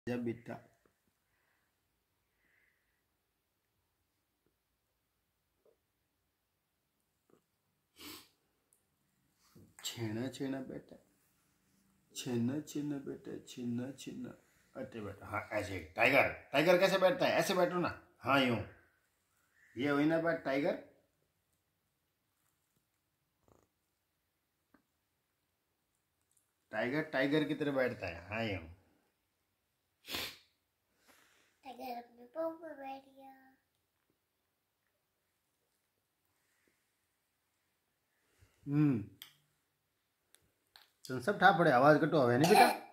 जब बेटा छेना छेना बेटा, छेना छेना बेटा, छेना छेना। अटे बेटा, हाँ ऐसे। टाइगर, टाइगर कैसे बैठता है? ऐसे बैठो ना। हाँ यूं। ये हुई ना बात टाइगर। टाइगर टाइगर की तरह बैठता है। हाँ यूं। टाइगर अपने पाँव पे बैठ गया। सब ठा पड़े, आवाज कटो हवे नहीं बेटा।